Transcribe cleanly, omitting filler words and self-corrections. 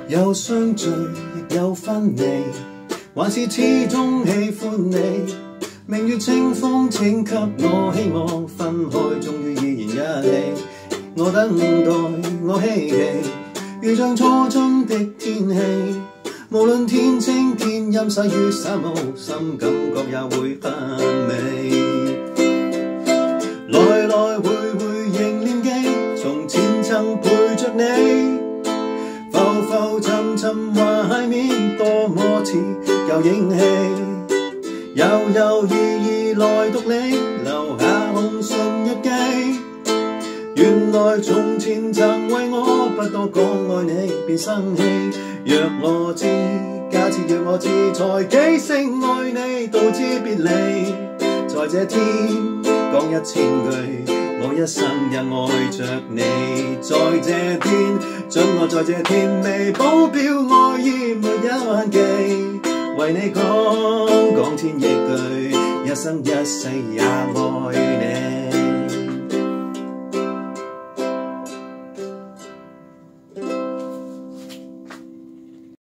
有相聚亦有分離，還是始終喜歡你。明月清風請給我希望，分開終於依然一起。我等待，我希冀，如像初春的天氣。無論天晴天陰細雨灑無，心感覺也會很美。來來回回仍念記，從前曾陪着你。浮浮沉沉懷緬，多麼似舊影戲。猶猶豫豫來獨你，留下紅唇日記。原來從前曾為我不多講愛你便生氣。若我知，假設若我知，才幾聲愛你，道之別離。在這天講1000句，我一生也愛着你。在這天，准我在這天未保鏢愛意沒有限期。為你講千億句，一生一世也愛你。